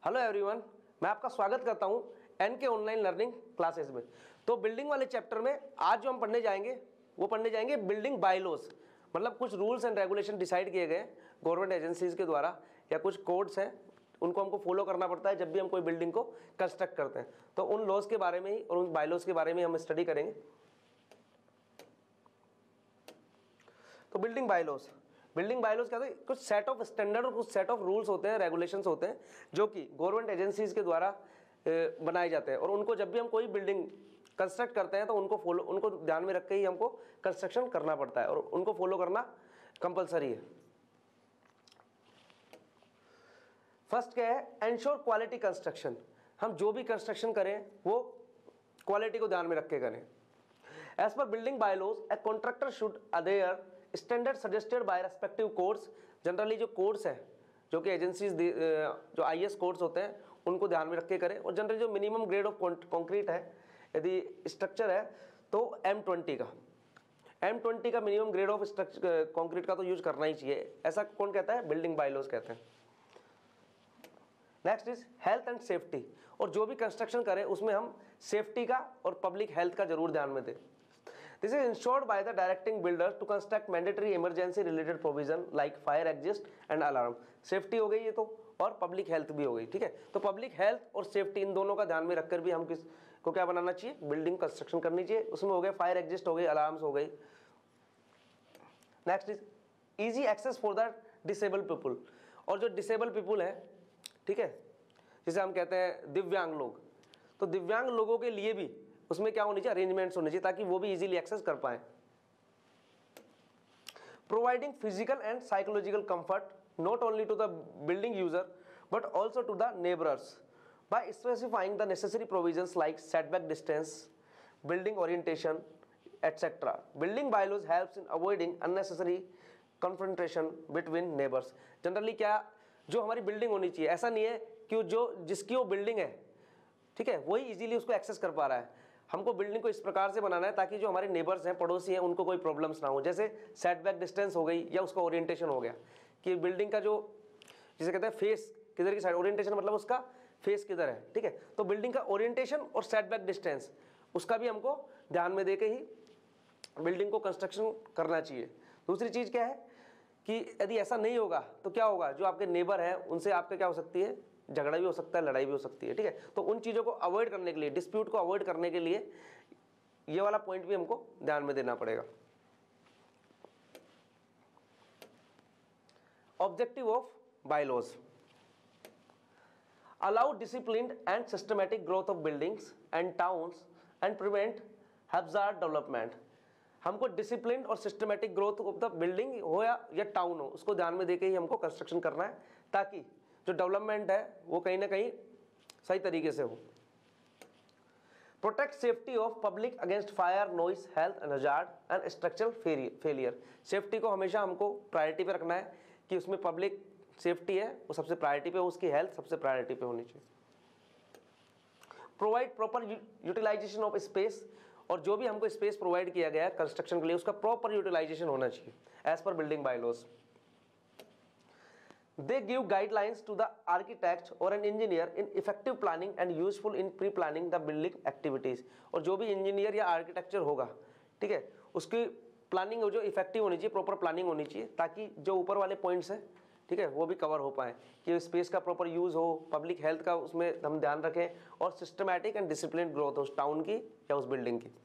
Hello everyone, मैं आपका स्वागत करता हूं एनके ऑनलाइन लर्निंग क्लासेस में। तो बिल्डिंग वाले चैप्टर में आज जो हम पढ़ने जाएंगे बिल्डिंग बायलॉज, मतलब कुछ रूल्स एंड रेगुलेशन डिसाइड किए गए गवर्नमेंट एजेंसीज के द्वारा या कुछ कोड्स हैं, उनको हमको फॉलो करना पड़ता है जब भी हम कोई बिल्डिंग को कंस्ट्रक्ट करते हैं। तो उन लॉज के बारे में ही और उन बायलॉज के बारे में हम स्टडी करेंगे। तो बिल्डिंग बायलॉज क्या होता है? कुछ सेट ऑफ स्टैंडर्ड और कुछ सेट ऑफ रूल्स होते हैं, रेगुलेशंस होते हैं जो कि गवर्नमेंट एजेंसीज के द्वारा बनाए जाते हैं। और उनको जब भी हम कोई बिल्डिंग कंस्ट्रक्ट करते हैं तो उनको ध्यान में रख के ही हमको कंस्ट्रक्शन करना पड़ता है और उनको फॉलो करना कंपलसरी है। फर्स्ट क्या है? Ensure quality construction. हम जो भी कंस्ट्रक्शन करें वो क्वालिटी को ध्यान में रख के करें। एज पर building bylaws a contractor should adhere standard suggested by respective codes. Generally जो कोड्स हैं, जो कि एजेंसीज जो आईएस कोड्स होते हैं, उनको ध्यान में रख के करें। और जनरली जो मिनिमम ग्रेड ऑफ कंक्रीट है, यदि स्ट्रक्चर है तो M20 का मिनिमम ग्रेड ऑफ कंक्रीट का तो यूज करना ही चाहिए। ऐसा कौन कहता है? बिल्डिंग बायलॉज कहते हैं। Next is health and safety. और जो भी कंस्ट्रक्शन करें उसमें हम सेफ्टी का और पब्लिक हेल्थ का जरूर ध्यान में दें। This is ensured by the directing builder to construct mandatory emergency related provision like fire exit and alarm। Safety हो गई ये तो, और पब्लिक हेल्थ भी हो गई। ठीक है, तो पब्लिक हेल्थ और सेफ्टी इन दोनों का ध्यान में रखकर भी हम किस को क्या बनाना चाहिए? बिल्डिंग कंस्ट्रक्शन करनी चाहिए। उसमें हो गए फायर एग्जिस्ट हो गई, अलार्म्स हो गई। Next is easy access for the disable people. और जो डिसेबल पीपुल है, ठीक है, जिसे हम कहते हैं दिव्यांग लोग, तो दिव्यांग लोगों के लिए भी उसमें क्या होनी चाहिए? अरेंजमेंट्स होने चाहिए ताकि वो भी इजीली एक्सेस कर पाए। Providing physical and psychological comfort not only to the building user but also to the neighbours by specifying the necessary provisions like setback distance, building orientation etcetera. Building bylaws helps in avoiding unnecessary confrontation between neighbours. Generally क्या, जो हमारी building होनी चाहिए, ऐसा नहीं है कि जिसकी वो बिल्डिंग है, ठीक है, वही इजीली उसको एक्सेस कर पा रहा है। हमको बिल्डिंग को इस प्रकार से बनाना है ताकि जो हमारे नेबर्स हैं, पड़ोसी हैं, उनको कोई प्रॉब्लम्स ना हो। जैसे सेटबैक डिस्टेंस हो गई या उसका ओरिएंटेशन हो गया कि बिल्डिंग का जो जिसे कहते हैं फेस किधर की साइड, ओरिएंटेशन मतलब उसका फेस किधर है। ठीक है, तो बिल्डिंग का ओरिएंटेशन और सेटबैक डिस्टेंस उसका भी हमको ध्यान में देके ही बिल्डिंग को कंस्ट्रक्शन करना चाहिए। दूसरी चीज़ क्या है कि यदि ऐसा नहीं होगा तो क्या होगा? जो आपके नेबर हैं उनसे आपके क्या हो सकती है? झगड़ा भी हो सकता है, लड़ाई भी हो सकती है। ठीक है, तो उन चीज़ों को अवॉइड करने के लिए, डिस्प्यूट को अवॉइड करने के लिए ये वाला पॉइंट भी हमको ध्यान में देना पड़ेगा। Objective of bylaws allow disciplined and systematic growth of buildings and towns and prevent hazard development. हमको डिसिप्लिन और systematic growth of the building हो या टाउन हो, उसको ध्यान में देके ही हमको कंस्ट्रक्शन करना है ताकि जो डेवलपमेंट है वो कहीं ना कहीं सही तरीके से हो। Protect safety of public against fire, noise, health and hazard and structural failure. Safety को हमेशा हमको प्रायोरिटी पे रखना है कि उसमें पब्लिक सेफ्टी है वो सबसे प्रायोरिटी पे, उसकी हेल्थ सबसे प्रायोरिटी पे होनी चाहिए। Provide proper utilisation of space. और जो भी हमको स्पेस प्रोवाइड किया गया है कंस्ट्रक्शन के लिए, उसका प्रॉपर यूटिलाइजेशन होना चाहिए एज पर building bylaws. They give guidelines to the architect or an engineer in effective planning and useful in pre-planning the building activities। और जो भी इंजीनियर या आर्किटेक्चर होगा, ठीक है, उसकी प्लानिंग जो इफेक्टिव होनी चाहिए, प्रॉपर प्लानिंग होनी चाहिए ताकि जो ऊपर वाले पॉइंट्स हैं, ठीक है, वो भी कवर हो पाए कि स्पेस का प्रॉपर यूज़ हो, पब्लिक हेल्थ का उसमें हम ध्यान रखें और सिस्टमैटिक एंड डिसिप्लिन ग्रोथ उस टाउन की या उस बिल्डिंग की।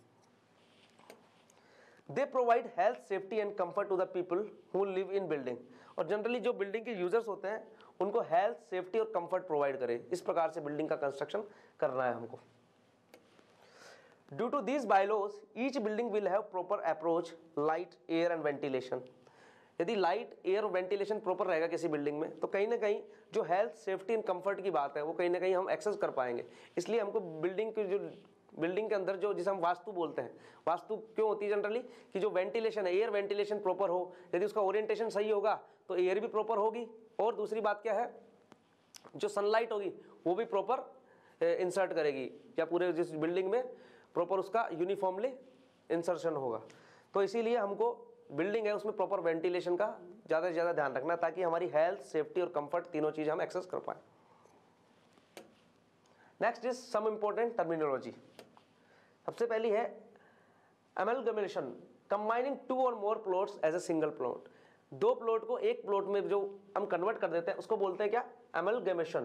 They provide health, safety and comfort to the people who live in building. और जनरली जो बिल्डिंग के यूजर्स होते हैं उनको हेल्थ, सेफ्टी और कंफर्ट प्रोवाइड करें। इस प्रकार से बिल्डिंग का कंस्ट्रक्शन करना है हमको। Due to these bylaws each building will have proper approach, light, air and ventilation. यदि लाइट, एयर और वेंटिलेशन प्रॉपर रहेगा किसी बिल्डिंग में तो कहीं ना कहीं जो हेल्थ, सेफ्टी एंड कंफर्ट की बात है वो कहीं ना कहीं हम एक्सेस कर पाएंगे। इसलिए हमको बिल्डिंग के अंदर जो जिसे हम वास्तु बोलते हैं, वास्तु क्यों होती है जनरली कि जो वेंटिलेशन है, एयर वेंटिलेशन प्रॉपर हो, यदि उसका ओरिएंटेशन सही होगा तो एयर भी प्रॉपर होगी। और दूसरी बात क्या है, जो सनलाइट होगी वो भी प्रॉपर इंसर्ट करेगी या पूरे जिस बिल्डिंग में प्रॉपर उसका यूनिफॉर्मली इंसर्शन होगा। तो इसीलिए हमको बिल्डिंग है उसमें प्रॉपर वेंटिलेशन का ज़्यादा से ज़्यादा ध्यान रखना ताकि हमारी हेल्थ, सेफ्टी और कंफर्ट तीनों चीज़ हम एक्सेस कर पाएँ। Next is some important terminology. सबसे पहली है एमलगमेशन, कंबाइनिंग टू और more plots as a single plot. दो प्लॉट को एक प्लॉट में जो हम कन्वर्ट कर देते हैं उसको बोलते हैं क्या, amalgamation.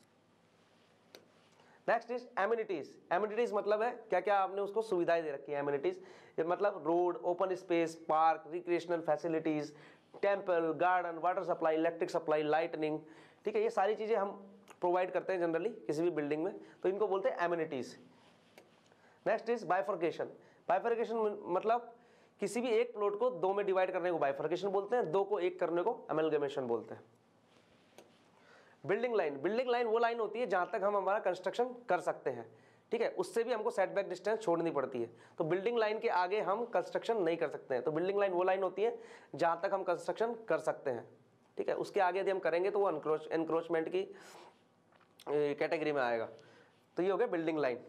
Next is amenities. Amenities मतलब है क्या क्या आपने उसको सुविधाएं दे रखी है। एमिनिटीज मतलब road, open space, park, recreational facilities, temple, garden, water supply, electric supply, lightning, ठीक है, ये सारी चीजें हम प्रोवाइड करते हैं जनरली किसी भी बिल्डिंग में, तो इनको बोलते हैं amenities. Next is bifurcation. Bifurcation मतलब किसी भी एक प्लॉट को दो में डिवाइड करने को बाइफर्केशन बोलते हैं, दो को एक करने को एमलगमेशन बोलते हैं। Building line. बिल्डिंग लाइन वो लाइन होती है जहां तक हम हमारा कंस्ट्रक्शन कर सकते हैं, ठीक है, उससे भी हमको सेटबैक डिस्टेंस छोड़नी पड़ती है। तो बिल्डिंग लाइन के आगे हम कंस्ट्रक्शन नहीं कर सकते हैं। तो बिल्डिंग लाइन वो लाइन होती है जहां तक हम कंस्ट्रक्शन कर सकते हैं, ठीक है, उसके आगे यदि हम करेंगे तो वो एनक्रोचमेंट की कैटेगरी में आएगा। तो ये हो गया building line.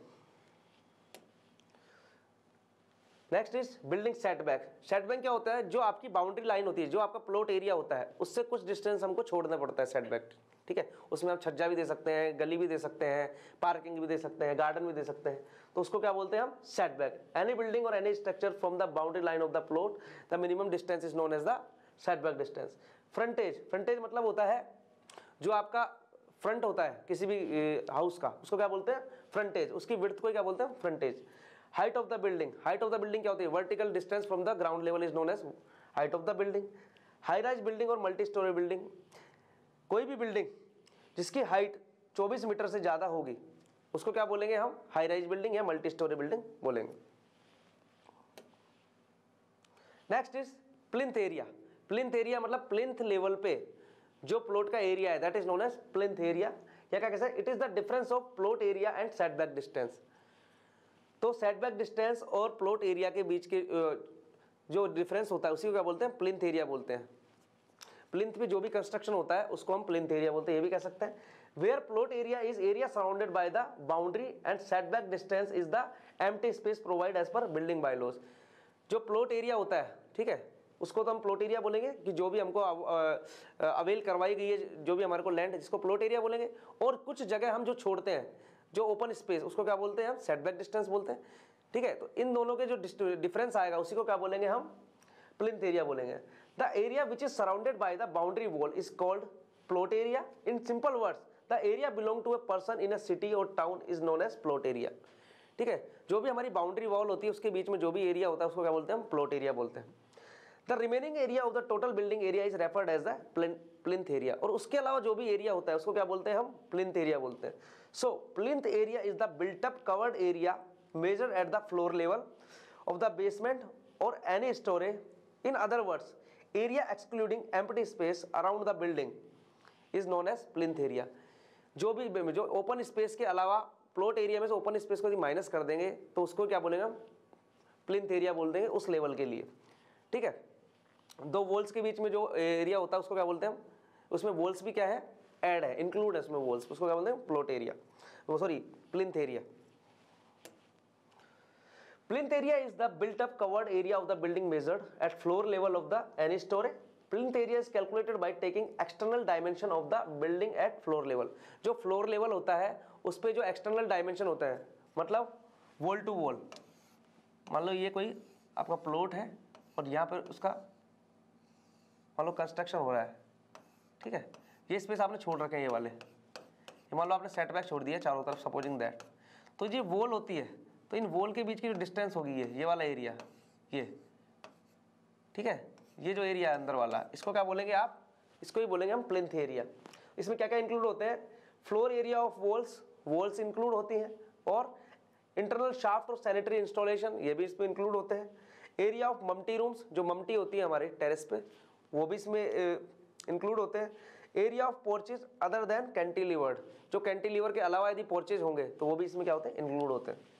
Next is building setback. Setback क्या होता है, जो आपकी बाउंड्री लाइन होती है, जो आपका प्लॉट एरिया होता है, उससे कुछ डिस्टेंस हमको छोड़ना पड़ता है सेटबैक, ठीक है। उसमें आप छज्जा भी दे सकते हैं, गली भी दे सकते हैं, पार्किंग भी दे सकते हैं, गार्डन भी दे सकते हैं, तो उसको क्या बोलते हैं हम, सेटबैक। एनी बिल्डिंग और any structure from the boundary line of the plot, the minimum distance is known as the setback distance. Frontage. Frontage मतलब होता है जो आपका फ्रंट होता है किसी भी हाउस का, उसको क्या बोलते हैं, फ्रंटेज। उसकी विड्थ को क्या बोलते हैं, frontage. Height of the building. Height of the building क्या होती है, vertical distance from the ground level is known as height of the building. High rise building और मल्टी स्टोरी बिल्डिंग, कोई भी बिल्डिंग जिसकी हाइट 24 मीटर से ज्यादा होगी उसको क्या बोलेंगे हम, हाई राइज बिल्डिंग या मल्टी स्टोरी बिल्डिंग बोलेंगे। Next is plinth area. Plinth area मतलब प्लिंथ लेवल पे जो प्लॉट का एरिया है, that is known as plinth area, या क्या कहते हैं, it is the difference of plot area and setback distance. तो सेटबैक डिस्टेंस और प्लॉट एरिया के बीच के जो डिफरेंस होता है उसी को क्या बोलते हैं, प्लिंथ एरिया बोलते हैं। प्लिंथ पे जो भी कंस्ट्रक्शन होता है उसको हम प्लिंथ एरिया बोलते हैं, ये भी कह सकते हैं। Where plot area is area surrounded by the boundary and setback distance is the empty space provide as पर बिल्डिंग बायलॉज। जो प्लॉट एरिया होता है, ठीक है, उसको तो हम प्लॉट एरिया बोलेंगे कि जो भी हमको अवेल करवाई गई है, जो भी हमारे को लैंड, जिसको प्लॉट एरिया बोलेंगे। और कुछ जगह हम जो छोड़ते हैं, जो ओपन स्पेस, उसको क्या बोलते हैं हम, सेटबैक डिस्टेंस बोलते हैं, ठीक है। तो इन दोनों के जो डिफरेंस आएगा उसी को क्या बोलेंगे हम, प्लिंथ एरिया बोलेंगे। The area which is surrounded by the boundary wall is called plot area. In simple words, the area belong to a person in a city और town is known as plot area, ठीक है। जो भी हमारी boundary wall होती है उसके बीच में जो भी एरिया होता है उसको क्या बोलते हैं हम, प्लॉट एरिया बोलते हैं। The remaining area of the total building area is referred as the plinth area. और उसके अलावा जो भी एरिया होता है उसको क्या बोलते हैं हम, प्लिंथ एरिया बोलते हैं। So plinth area is the built up covered area measured at the floor level of the basement or any story. In other words, area excluding empty space around the building is known as plinth area. जो open space के अलावा plot area में से open space को minus कर देंगे तो उसको क्या बोलेंगे हम, प्लिंथ एरिया बोल देंगे उस लेवल के लिए, ठीक है। दो वॉल्स के बीच में जो एरिया होता है उसको क्या बोलते हैं हम, उसमें वॉल्स भी क्या है, ऐड है, इंक्लूड है उसमें वॉल्स, उसको क्या बोलते हैं, plot area, sorry plinth area. Plinth area is the built-up covered area of the building measured at floor level of the any story. Plinth area is calculated by taking external dimension of the building at floor level. जो floor level होता है उस पे जो external dimension होता है, मतलब wall to wall, मान लो ये कोई आपका प्लॉट है और यहाँ पर उसका मान लो कंस्ट्रक्शन हो रहा है, ठीक है, ये स्पेस आपने छोड़ रखे हैं ये वाले, ये मान लो आपने सेटबैक छोड़ दिया चारों तरफ, सपोजिंग दैट, तो ये वॉल होती है, तो इन वॉल के बीच की जो डिस्टेंस होगी ये वाला एरिया, ये, ठीक है, ये जो एरिया है अंदर वाला, इसको क्या बोलेंगे आप, इसको ही बोलेंगे हम प्लिंथ एरिया। इसमें क्या क्या इंक्लूड होते हैं, floor area of walls, walls include होती हैं, और इंटरनल शाफ्ट और सैनिटरी इंस्टॉलेशन ये भी इसमें इंक्लूड होते हैं। एरिया ऑफ ममटी रूम्स, जो ममटी होती है हमारे टेरेस पे, वो भी इसमें इंक्लूड होते हैं। Area of porches other than cantilevered, जो कैंटिलीवर के अलावा यदि पोर्चेज होंगे तो वो भी इसमें क्या होते हैं, इंक्लूड होते हैं।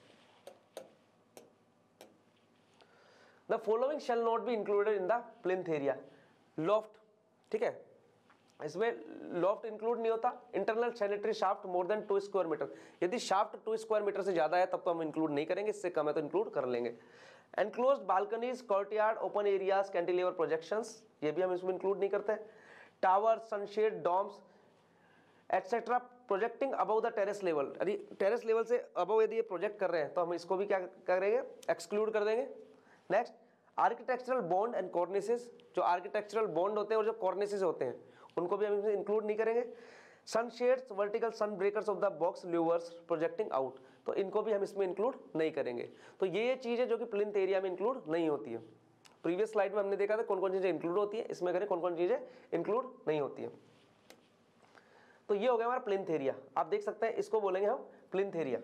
The following shall not be included in the plinth area. Loft, ठीक है, इसमें लॉफ्ट इंक्लूड नहीं होता। Internal sanitary shaft more than 2 square metre, यदि शाफ्ट 2 स्क्वायर मीटर से ज्यादा है तब तो हम इंक्लूड नहीं करेंगे, इससे कम है तो इंक्लूड कर लेंगे। Enclosed balconies, courtyard, open areas, cantilever projections, ये भी हम इसमें इंक्लूड नहीं करते। Tower, sunshade, domes, etcetera projecting above the terrace level, यदि टेरेस लेवल से अबव यदि ये प्रोजेक्ट कर रहे हैं तो हम इसको भी क्या करेंगे, एक्सक्लूड कर देंगे। Next, architectural bond and cornices, जो आर्किटेक्चरल बॉन्ड होते हैं और जो कॉर्निसेस होते हैं उनको भी हम इसमें इंक्लूड नहीं करेंगे। Sunshades, vertical sun breakers of the box louvres projecting out, तो इनको भी हम इसमें इंक्लूड नहीं करेंगे। तो ये चीज़ है जो कि प्लिंथ एरिया में इंक्लूड नहीं होती है। प्रीवियस स्लाइड में हमने देखा था कौन कौन चीज़ें इंक्लूड होती है, इसमें करें कौन कौन चीज़ें इंक्लूड नहीं होती है। तो ये हो गया हमारा प्लिंथ एरिया। आप देख सकते हैं इसको बोलेंगे हम प्लिंथ एरिया।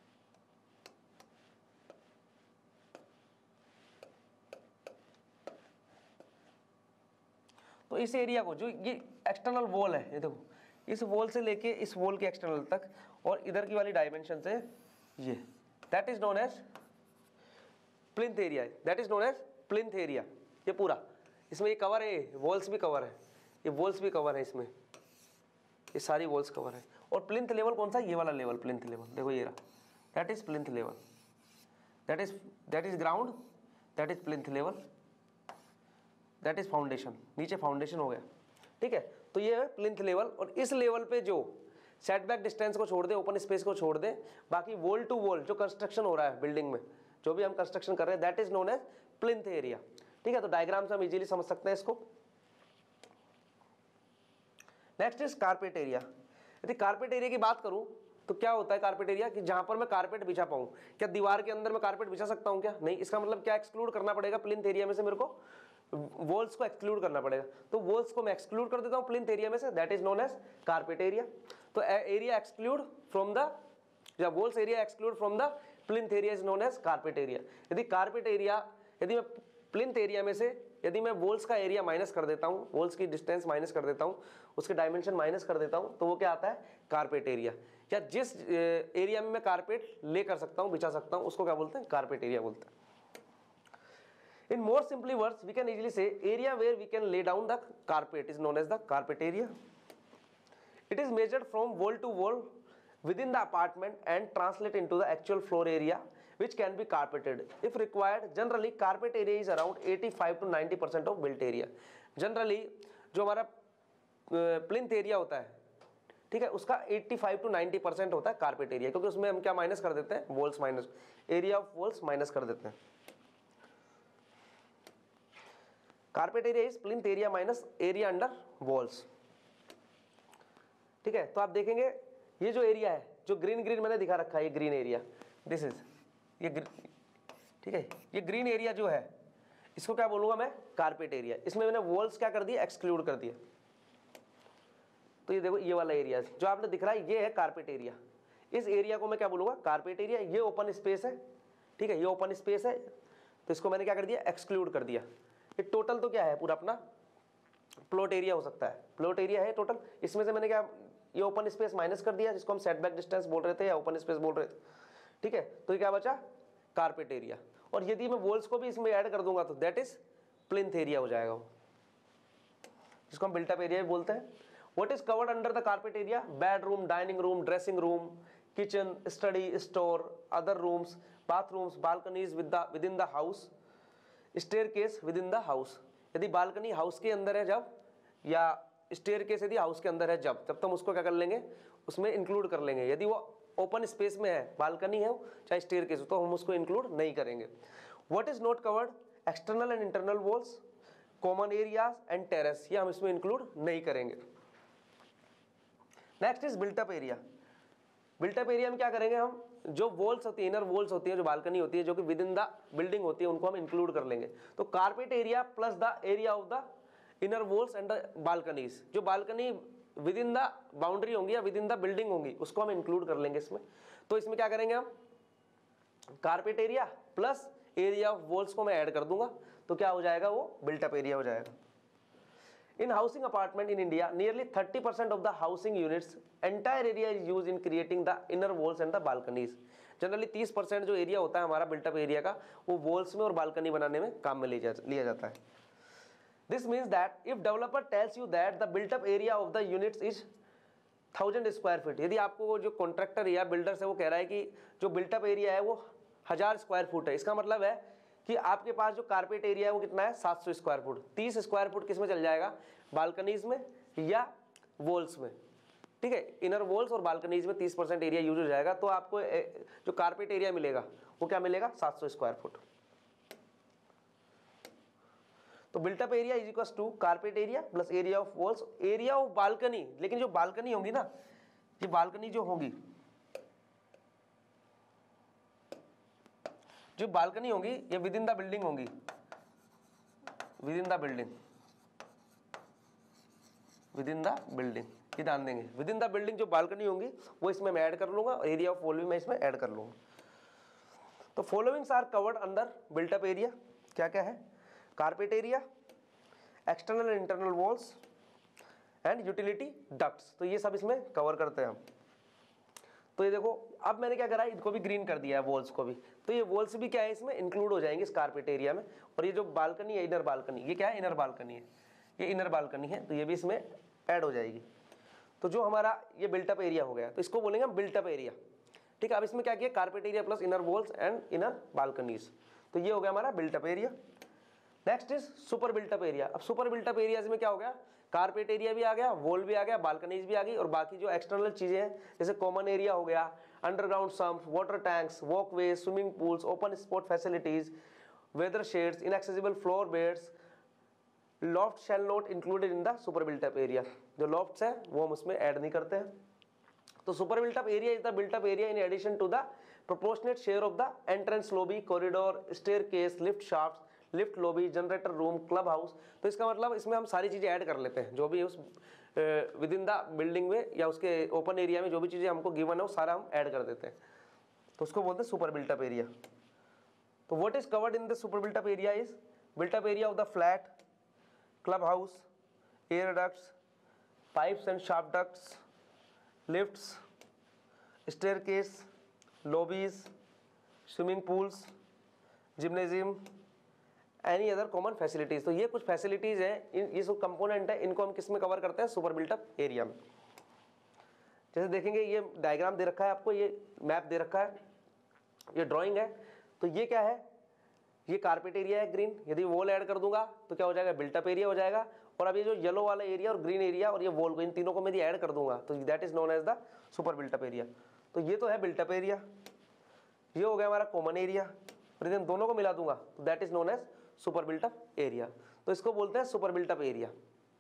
तो इस एरिया को, जो ये एक्सटर्नल वॉल है, ये देखो इस वॉल से लेके इस वॉल के एक्सटर्नल तक और इधर की वाली डायमेंशन से ये, that is known as plinth area, that is known as plinth area. ये पूरा इसमें ये कवर है, वॉल्स भी कवर है, ये वॉल्स भी कवर है, इसमें ये सारी वॉल्स कवर है। और प्लिंथ लेवल कौन सा, ये वाला लेवल प्लिंथ लेवल, देखो ये रहा, that is plinth level, that is ground, that is plinth level, that is foundation, नीचे फाउंडेशन हो गया, ठीक है। तो ये है प्लिंथ लेवल। और इस लेवल पे जो सेटबैक डिस्टेंस को छोड़ दे, ओपन स्पेस को छोड़ दे, बाकी वॉल टू वॉल जो कंस्ट्रक्शन हो रहा है बिल्डिंग में, जो भी हम कंस्ट्रक्शन कर रहे हैं, that is known as plinth area, ठीक है। तो डायग्राम से हम इजीली समझ सकते हैं इसको। Next is carpet area. यदि कारपेट एरिया की बात करूं तो क्या होता है कारपेट एरिया, कि जहां पर मैं कारपेट बिछा पाऊं। क्या दीवार के अंदर मैं कारपेट बिछा सकता हूं क्या, नहीं। इसका मतलब क्या एक्सक्लूड करना पड़ेगा, प्लिंथ एरिया में से मेरे को वॉल्स को एक्सक्लूड करना पड़ेगा। तो वॉल्स को मैं एक्सक्लूड कर देता हूं प्लिंथ एरिया में से, that is known as carpet area. तो एरिया एक्सक्लूड फ्रॉम द, या walls area exclude from the plinth area is known as carpet area. यदि कारपेट एरिया, यदि मैं प्लिंथ एरिया में से यदि मैं वॉल्स का एरिया माइनस कर देता हूं, वॉल्स की डिस्टेंस माइनस कर देता हूं, उसके डायमेंशन माइनस कर देता हूं, तो वो क्या आता है, कारपेट एरिया। या जिस एरिया में मैं कारपेट ले कर सकता हूं, बिछा सकता हूं, उसको क्या बोलते हैं, कारपेट एरिया बोलते हैं। In more simply words, we can easily say area where we can lay down the carpet is known as the carpet area. It is measured from wall to wall within the apartment and translate into the actual floor area which can be carpeted. If required, generally carpet area is around 85 to 90% of built area. Generally जो हमारा plinth area होता है, ठीक है, उसका 85 to 90% होता है carpet area, क्योंकि उसमें हम क्या माइनस कर देते हैं, walls minus, area of walls minus कर देते हैं। Carpet area is plinth area minus area under walls, ठीक है। तो आप देखेंगे ये जो एरिया है, जो ग्रीन ग्रीन मैंने दिखा रखा है, ये ग्रीन एरिया, दिस इज ये, ठीक है, ये ग्रीन एरिया जो है इसको क्या बोलूंगा मैं, कारपेट एरिया। इसमें मैंने वॉल्स क्या कर दिया, एक्सक्लूड कर दिया। तो ये देखो ये वाला एरिया जो आपने दिख रहा है, ये है कारपेट एरिया। इस एरिया को मैं क्या बोलूंगा, कारपेट एरिया। ये ओपन स्पेस है, ठीक है, ये ओपन स्पेस है, तो इसको मैंने क्या कर दिया, एक्सक्लूड कर दिया। ये टोटल तो क्या है, पूरा अपना प्लॉट एरिया हो सकता है, प्लॉट एरिया है टोटल। इसमें से मैंने क्या, ये ओपन स्पेस माइनस कर दिया, जिसको हम सेटबैक डिस्टेंस बोल रहे थे या ओपन स्पेस बोल रहे थे, ठीक है। तो ये क्या बचा, कारपेट एरिया। और यदि मैं वॉल्स को भी इसमें ऐड कर दूंगा तो दैट इज प्लिंथ एरिया हो जाएगा वो, जिसको हम बिल्टअप एरिया भी बोलते हैं। What is covered under the carpet area, bedroom, dining room, dressing room, kitchen, study, store, other rooms, bathrooms, balconies within the house, staircase within the house. यदि balcony house के अंदर है जब, या staircase यदि house के अंदर है जब, तब हम उसको क्या कर लेंगे, उसमें इंक्लूड कर लेंगे। यदि वो ओपन स्पेस में है, बालकनी है चाहे स्टेयरकेस हो, तो हम उसको इंक्लूड नहीं करेंगे। What is not covered, external and internal walls, common areas and terrace, ये हम इसमें इंक्लूड नहीं करेंगे। Next is built up area. Built up area में क्या करेंगे हम, जो वॉल्स होती है, इनर वॉल्स होती है, जो बालकनी होती है, जो कि विद इन द बिल्डिंग होती है, उनको हम इंक्लूड कर लेंगे। तो carpet area plus the area of the inner walls and the balconies, जो balcony within the boundary होंगी या विद इन द बिल्डिंग होंगी, उसको हम इंक्लूड कर लेंगे इसमें। तो इसमें क्या करेंगे हम, carpet area plus area of walls को मैं ऐड कर दूंगा, तो क्या हो जाएगा, वो बिल्टअप एरिया हो जाएगा। In housing apartment in India, nearly 30% of the housing units entire area is used in creating the inner walls and the balconies. Generally 30% जो एरिया होता है हमारा बिल्टअप एरिया का, वो वॉल्स में और बालकनी बनाने में काम में लिया जाता है। This means that if developer tells you that the built up area of the units is 1000 square feet, यदि आपको वो जो कॉन्ट्रैक्टर या बिल्डर से वो कह रहा है कि जो बिल्टअप एरिया है वो 1000 स्क्वायर फुट है, इसका मतलब है कि आपके पास जो कारपेट एरिया है वो कितना है, 700 स्क्वायर फुट। 30 स्क्वायर फुट किस में चल जाएगा, बालकनीज में या वॉल्स में, ठीक है, इनर वॉल्स और बालकनीज में 30% एरिया यूज हो जाएगा, तो आपको जो कारपेट एरिया मिलेगा वो क्या मिलेगा, 700 स्क्वायर फुट। तो built up area is equal to carpet area plus area of walls, area of balcony, लेकिन जो बालकनी होंगी ना, ये बालकनी जो होंगी, जो बालकनी होंगी ये विद इन द बिल्डिंग होंगी, within the building, within the building, ये ध्यान देंगे, विद इन द बिल्डिंग जो बालकनी होंगी वो इसमें मैं ऐड कर लूंगा, और एरिया ऑफ वॉल भी मैं इसमें ऐड कर लूंगा। तो followings are covered under built up area, क्या क्या है, carpet area, external and internal walls and utility ducts, तो ये सब इसमें कवर करते हैं हम। तो ये देखो, अब मैंने क्या करा है, इनको भी ग्रीन कर दिया है, वॉल्स को भी, तो ये वॉल्स भी क्या है इसमें इंक्लूड हो जाएंगे इस कारपेट एरिया में। और ये जो बालकनी है, इनर बालकनी, ये क्या है, इनर बालकनी है, ये इनर बालकनी है, तो ये भी इसमें ऐड हो जाएगी। तो जो हमारा ये बिल्टअप एरिया हो गया, तो इसको बोलेंगे हम बिल्टअप एरिया, ठीक है। अब इसमें क्या किया, carpet area plus inner walls and inner balconies, तो ये हो गया हमारा built up area. Next is super built up area. अब सुपर बिल्टअप एरिया में क्या हो गया, कारपेट एरिया भी आ गया, वॉल भी आ गया, बालकनीज भी आ गई, और बाकी जो एक्सटर्नल चीजें हैं जैसे कॉमन एरिया हो गया, underground sump, water tanks, walkway, swimming pools, open sport facilities, weather sheds, inaccessible floor beds, loft shall not included in the super built up area. जो लॉफ्ट्स है वो हम उसमें ऐड नहीं करते हैं। तो super built up area is the built up area in addition to the proportionate share of the entrance lobby, corridor, staircase, lift shaft, lift lobby, generator room, club house. तो इसका मतलब इसमें हम सारी चीजें ऐड कर लेते हैं, जो भी उस विद इन द बिल्डिंग में या उसके ओपन एरिया में जो भी चीजें हमको गिवन है वो सारा हम ऐड कर देते हैं, तो उसको बोलते हैं सुपर बिल्टअप एरिया। तो what is covered in the super built up area is built up area of the flat, club house, air ducts, pipes and shaft ducts, lifts, staircase, lobbies, swimming pools, gymnasium, any other common facilities. तो ये कुछ facilities हैं, ये सब component है, इनको हम किस में कवर करते हैं, सुपर बिल्टअप एरिया में। जैसे देखेंगे ये डायग्राम दे रखा है आपको, ये मैप दे रखा है, ये ड्राइंग है, तो ये क्या है, ये कारपेट एरिया है ग्रीन, यदि वॉल ऐड कर दूंगा तो क्या हो जाएगा, बिल्टअप एरिया हो जाएगा। और अब ये जो येलो वाला एरिया और ग्रीन एरिया और ये वॉल को, इन तीनों को मैं यदि ऐड कर दूंगा तो that is known as the super built up area. तो ये तो है बिल्टअप एरिया, ये हो गया हमारा कॉमन एरिया, और यदि दोनों को मिला दूंगा तो that is known as super built up area. तो इसको बोलते हैं super built up area.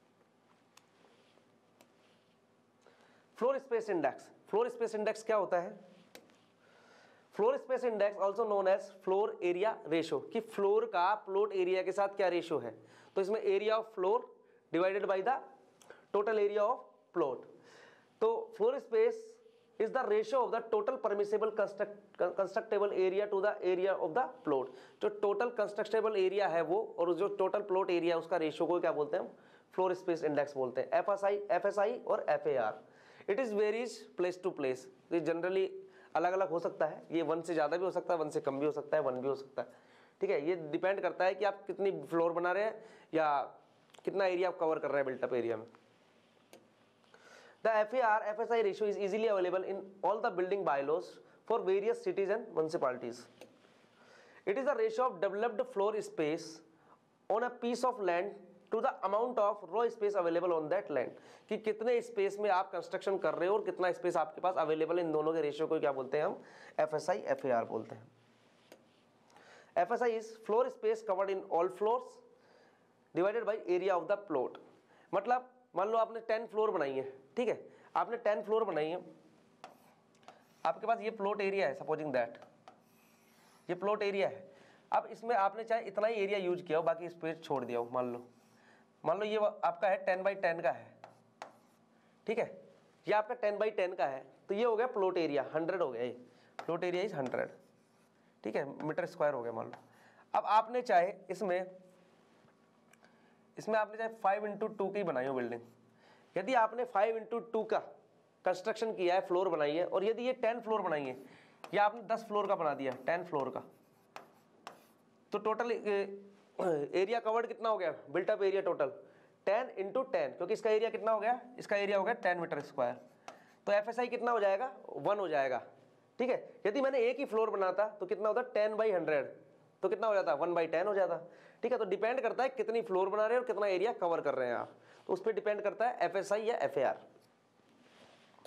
Floor space index, floor space index क्या होता है, floor space index also known as floor area ratio, कि फ्लोर का प्लॉट एरिया के साथ क्या रेशो है। तो इसमें area of floor divided by the total area of plot. तो floor space is the ratio of the total permissible constructible area to the area of the plot। जो total constructible area है वो और जो total plot area है उसका ratio को क्या बोलते हैं हम, फ्लोर स्पेस इंडेक्स बोलते हैं, FSI और FAR। It is varies place to place, ये जनरली अलग अलग हो सकता है, ये 1 से ज़्यादा भी हो सकता है, 1 से कम भी हो सकता है, 1 भी हो सकता है, ठीक है। ये डिपेंड करता है कि आप कितनी फ्लोर बना रहे हैं या कितना एरिया आप कवर कर रहे हैं बिल्टअप एरिया में। The FAR/FSI ratio is easily available in all the building bylaws for various cities and municipalities. It is the ratio of developed floor space on a piece of land to the amount of raw space available on that land। कि कितने space में आप construction कर रहे हो और कितना space आपके पास अवेलेबल, इन दोनों के रेशियो को क्या बोलते हैं हम, FSI/FAR बोलते हैं। FSI is floor space covered in all floors divided by area of the plot। मतलब मान लो आपने 10 फ्लोर बनाई है, ठीक है, आपने 10 फ्लोर बनाई है, आपके पास ये प्लॉट एरिया है, सपोजिंग दैट ये प्लॉट एरिया है। अब इसमें आपने चाहे इतना ही एरिया यूज किया हो, बाकी स्पेस छोड़ दिया हो, मान लो ये आपका है 10/10 का है, ठीक है, ये आपका 10/10 का है, तो ये हो गया प्लॉट एरिया, 100 हो गया, ये प्लॉट एरिया इज 100, ठीक है, मीटर स्क्वायर हो गया मान लो। अब आपने चाहे इसमें आपने चाहे 5x2 की बनाई हो बिल्डिंग, यदि आपने 5x2 का कंस्ट्रक्शन किया है, फ्लोर बनाई है, और यदि ये 10 फ्लोर बनाई है या आपने 10 फ्लोर का बना दिया, 10 फ्लोर का, तो टोटल एरिया कवर्ड कितना हो गया, बिल्टअप एरिया टोटल 10 × 10, क्योंकि इसका एरिया कितना हो गया, इसका एरिया हो गया 10 मीटर स्क्वायर, तो FSI कितना हो जाएगा, 1 हो जाएगा, ठीक है। यदि मैंने एक ही फ्लोर बनाता तो कितना होता, 10/100, तो कितना हो जाता, 1/10 हो जाता, ठीक है। तो डिपेंड करता है कितनी फ्लोर बना रहे हैं और कितना एरिया कवर कर रहे हैं आप, तो उस पर डिपेंड करता है FSI या FAR।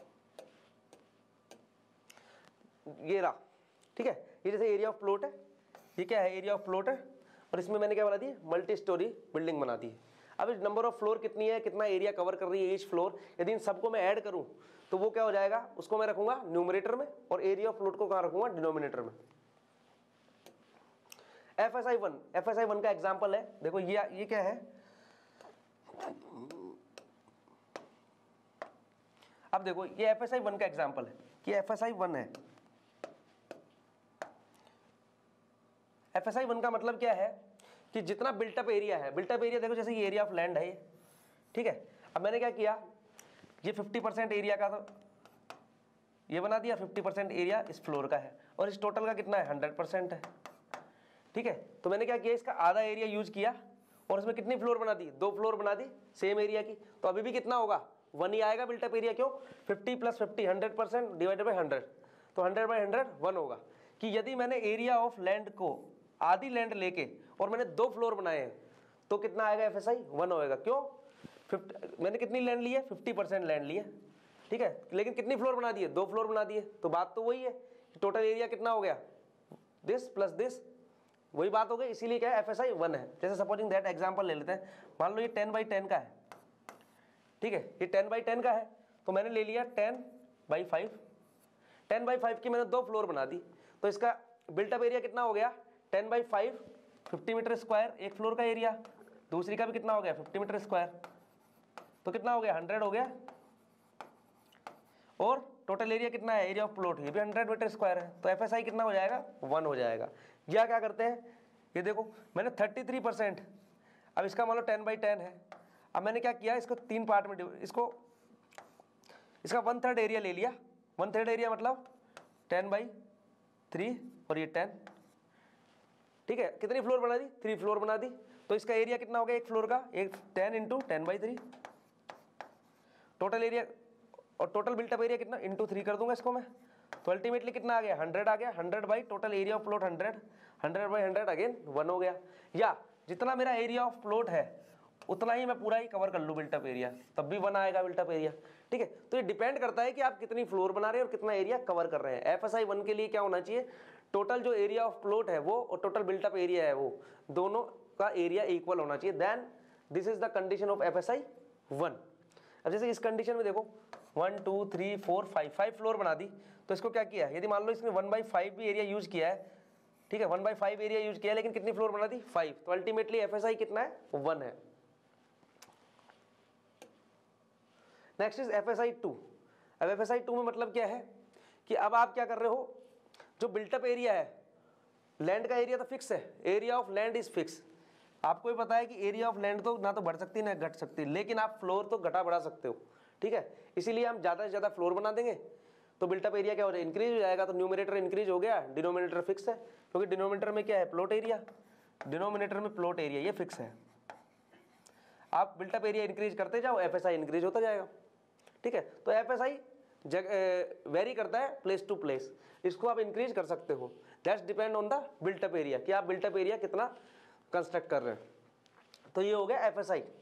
ये रहा, ठीक है, ये जैसे एरिया ऑफ प्लॉट है, ये क्या है, एरिया ऑफ प्लॉट है, और इसमें मैंने क्या बना दी, मल्टी स्टोरी बिल्डिंग बना दी। अब नंबर ऑफ फ्लोर कितनी है, कितना एरिया कवर कर रही है ईच फ्लोर, यदि इन सबको मैं ऐड करूं तो वो क्या हो जाएगा, उसको मैं रखूंगा न्यूमरेटर में और एरिया ऑफ प्लॉट को कहां रखूंगा, डिनोमिनेटर में। FSI 1 का एग्जांपल है, देखो ये क्या है, अब देखो ये FSI 1 का एग्जांपल है कि FSI 1 है। FSI 1 का मतलब क्या है कि जितना बिल्टअप एरिया है, बिल्टअप एरिया देखो जैसे ये एरिया ऑफ लैंड है ये, ठीक है, अब मैंने क्या किया, ये 50% एरिया का तो ये बना दिया, 50% एरिया इस फ्लोर का है और इस टोटल का कितना है, 100% है, ठीक है। तो मैंने क्या किया, इसका आधा एरिया यूज किया और इसमें कितनी फ्लोर बना दी, 2 फ्लोर बना दी सेम एरिया की, तो अभी भी कितना होगा, 1 ही आएगा बिल्टअप एरिया, क्यों, 50 + 50 100% डिवाइडेड बाई 100, तो 100/100 1 होगा। कि यदि मैंने एरिया ऑफ लैंड को आधी लैंड लेके और मैंने 2 फ्लोर बनाए हैं तो कितना आएगा, FSI 1 होएगा, क्यों, 50 मैंने कितनी लैंड ली है, 50% लैंड ली है, ठीक है, लेकिन कितनी फ्लोर बना दिए, 2 फ्लोर बना दिए, तो बात तो वही है, टोटल एरिया कितना हो गया, दिस प्लस दिस, वही बात हो गई, इसीलिए क्या है, FSI 1 है। जैसे सपोजिंग दैट एग्जांपल ले लेते हैं, मान लो ये 10/10 का है, ठीक है, ये 10/10 का है, तो मैंने ले लिया 10/5, 10/5 की मैंने 2 फ्लोर बना दी, तो इसका बिल्टअप एरिया कितना हो गया, 10/5 50 मीटर स्क्वायर एक फ्लोर का एरिया, दूसरी का भी कितना हो गया, 50 मीटर स्क्वायर, तो कितना हो गया, 100 हो गया, और टोटल एरिया कितना है, एरिया ऑफ प्लॉट, ये भी 100 मीटर स्क्वायर है, तो FSI कितना हो जाएगा, 1 हो जाएगा। या क्या करते हैं, ये देखो मैंने 33%, अब इसका मान लो 10/10 है, अब मैंने क्या किया, इसको 3 पार्ट में इसका 1/3 एरिया ले लिया, 1/3 एरिया मतलब 10/3 और ये 10, ठीक है, कितनी फ्लोर बना दी, 3 फ्लोर बना दी, तो इसका एरिया कितना हो गया एक फ्लोर का, 10 × 10/3 टोटल एरिया, और टोटल बिल्टअप एरिया कितना, × 3 कर दूंगा इसको मैं, तो अल्टीमेटली कितना आ गया, 100 आ गया, 100 by total area of plot 100, 100/100 again 1 हो गया। या जितना मेरा एरिया ऑफ प्लॉट है उतना ही मैं पूरा ही कवर कर लूँ बिल्टअप एरिया, तब भी 1 आएगा बिल्टअप एरिया, ठीक है। तो ये डिपेंड करता है कि आप कितनी फ्लोर बना रहे हैं और कितना एरिया कवर कर रहे हैं। FSI 1 के लिए क्या होना चाहिए, टोटल जो एरिया ऑफ प्लॉट है वो और टोटल बिल्टअप एरिया है वो दोनों का एरिया इक्वल होना चाहिए, then this is the condition of FSI 1। अब जैसे इस कंडीशन में देखो 1 2 3 4 5 फ्लोर बना दी, तो इसको क्या किया, यदि मान लो इसने 1/5 भी एरिया यूज किया है, ठीक है, 1/5 एरिया यूज किया है, लेकिन कितनी फ्लोर बना दी, 5, तो अल्टीमेटली FSI कितना है, 1 है। Next is FSI 2। अब FSI 2 में मतलब क्या है कि अब आप क्या कर रहे हो, जो बिल्टअप एरिया है, लैंड का एरिया तो फिक्स है, area of land is fix, आपको भी पता है कि एरिया ऑफ लैंड तो ना तो बढ़ सकती ना घट सकती, लेकिन आप फ्लोर तो घटा बढ़ा सकते हो, ठीक है, इसीलिए हम ज़्यादा से ज़्यादा फ्लोर बना देंगे तो बिल्टअप एरिया क्या हो जाएगा, इंक्रीज हो जाएगा, तो न्यूमरेटर इंक्रीज हो गया, डिनोमिनेटर फिक्स है, क्योंकि डिनोमिनेटर में क्या है, प्लॉट एरिया, डिनोमिनेटर में प्लॉट एरिया ये फिक्स है। आप बिल्टअप एरिया इंक्रीज करते जाओ, FSI इंक्रीज होता जाएगा, ठीक है। तो FSI वेरी करता है प्लेस टू प्लेस, इसको आप इंक्रीज कर सकते हो, that's depend on the built up area, कि आप बिल्टअप एरिया कितना कंस्ट्रक्ट कर रहे हैं। तो ये हो गया FSI।